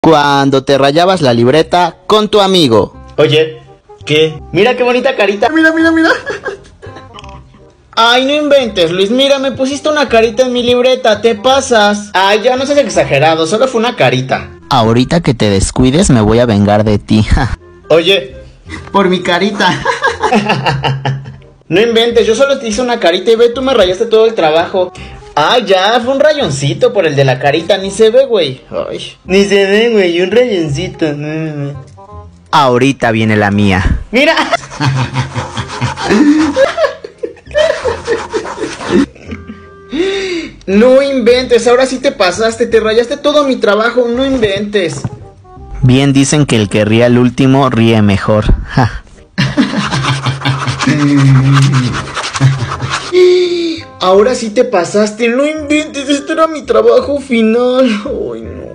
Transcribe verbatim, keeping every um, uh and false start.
Cuando te rayabas la libreta con tu amigo. Oye, ¿qué? Mira qué bonita carita. Mira, mira, mira. Ay, no inventes, Luis, mira, me pusiste una carita en mi libreta, te pasas. Ay, ya no seas exagerado, solo fue una carita. Ahorita que te descuides me voy a vengar de ti. Oye, por mi carita. No inventes, yo solo te hice una carita y ve, tú me rayaste todo el trabajo. Ah, ya, fue un rayoncito por el de la carita, ni se ve, güey. Ay, ni se ve, güey, un rayoncito. Ahorita viene la mía. Mira. No inventes, ahora sí te pasaste, te rayaste todo mi trabajo, no inventes. Bien dicen que el que ríe al último ríe mejor. Ahora sí te pasaste, no inventes, este era mi trabajo final. Ay, no.